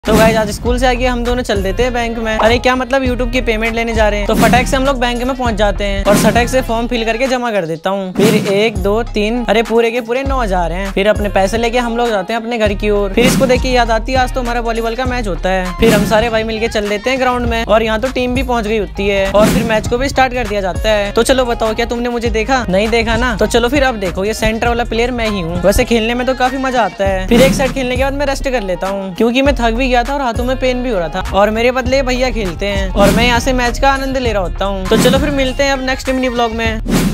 तो गाइस आज स्कूल से आके हम दोनों चल देते हैं बैंक में। अरे क्या मतलब यूट्यूब की पेमेंट लेने जा रहे हैं। तो फटाक से हम लोग बैंक में पहुंच जाते हैं और फटाक से फॉर्म फिल करके जमा कर देता हूँ। फिर 1 2 3 अरे पूरे के पूरे 9,000 हैं। फिर अपने पैसे लेके हम लोग जाते हैं अपने घर की ओर। फिर इसको देख के याद आती है आज तो हमारा वॉलीबॉल का मैच होता है। फिर हम सारे भाई मिलके चल देते हैं ग्राउंड में और यहाँ तो टीम भी पहुंच गई होती है और फिर मैच को भी स्टार्ट कर दिया जाता है। तो चलो बताओ क्या तुमने मुझे देखा? नहीं देखा ना? तो चलो फिर अब देखो, ये सेंटर वाला प्लेयर मैं ही हूँ। वैसे खेलने में तो काफी मजा आता है। फिर एक साइड खेलने के बाद मैं रेस्ट कर लेता हूँ क्योंकि मैं थक भी गया था और हाथों में पेन भी हो रहा था और मेरे बदले भैया खेलते हैं और मैं यहाँ से मैच का आनंद ले रहा होता हूँ। तो चलो फिर मिलते हैं अब नेक्स्ट मिनी ब्लॉग में।